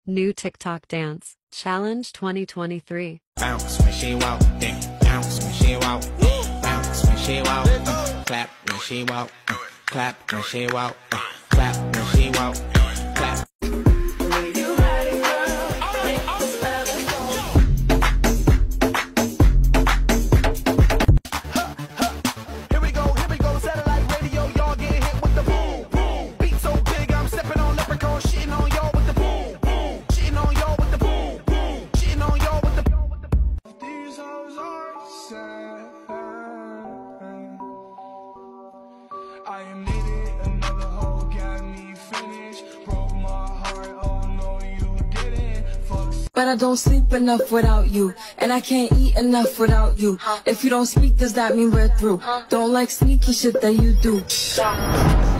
New TikTok dance challenge 2023. Bounce when she walk, then bounce when she walk, bounce when she walk, clap when she walk, clap when she walk, clap when she walk, clap. I am needed, another hoe got me finished. Broke my heart, oh no you didn't. Fuck. But I don't sleep enough without you, and I can't eat enough without you. If you don't speak, does that mean we're through? Don't like sneaky shit that you do.